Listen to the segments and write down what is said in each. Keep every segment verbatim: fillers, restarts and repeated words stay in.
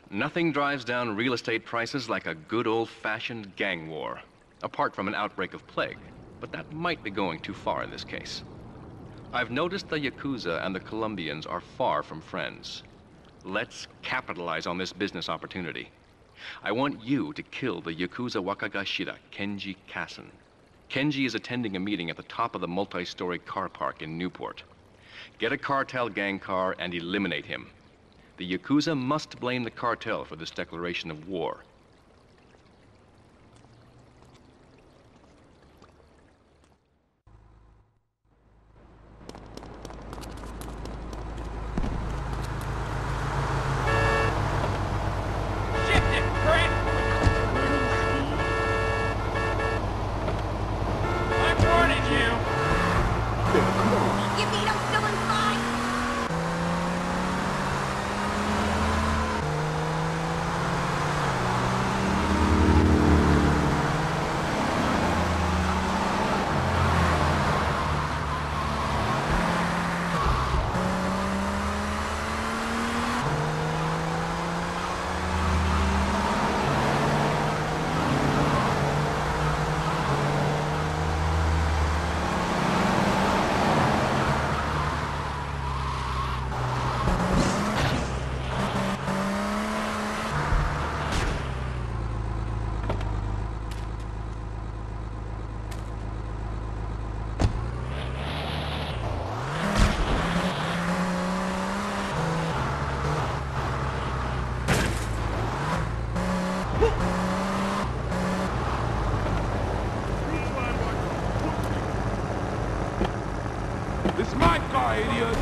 Nothing drives down real estate prices like a good old-fashioned gang war. Apart from an outbreak of plague, but that might be going too far in this case. I've noticed the Yakuza and the Colombians are far from friends. Let's capitalize on this business opportunity. I want you to kill the Yakuza Wakagashira, Kenji Kassen. Kenji is attending a meeting at the top of the multi-story car park in Newport. Get a cartel gang car and eliminate him. The Yakuza must blame the cartel for this declaration of war. It's my car, idiot!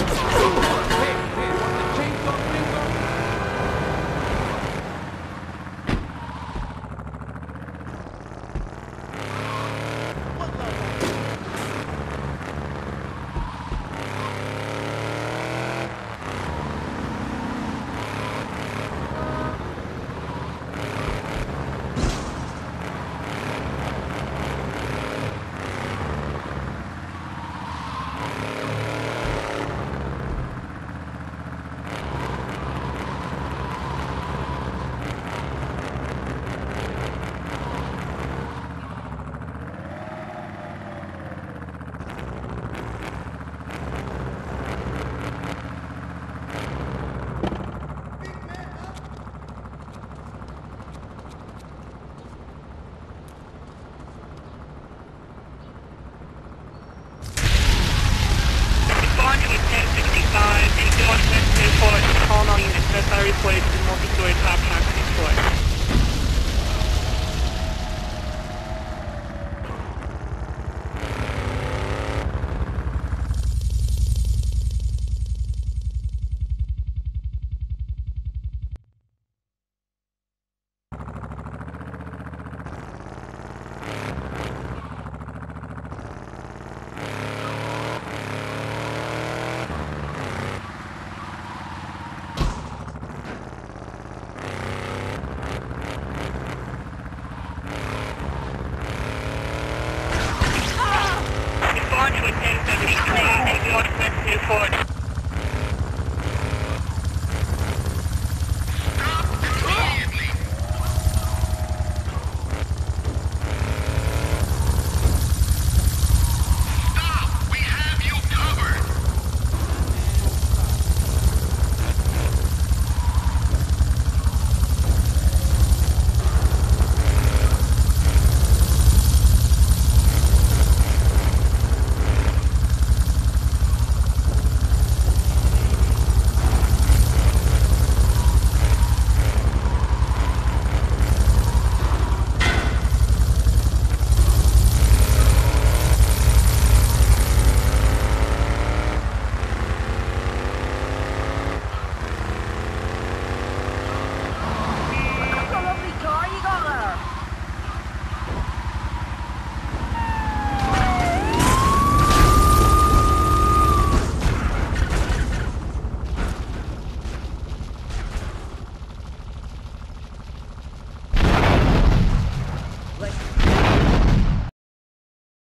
Hey, hey, want the chainsaw finger? Call all units. That's our report to multi-story top house report.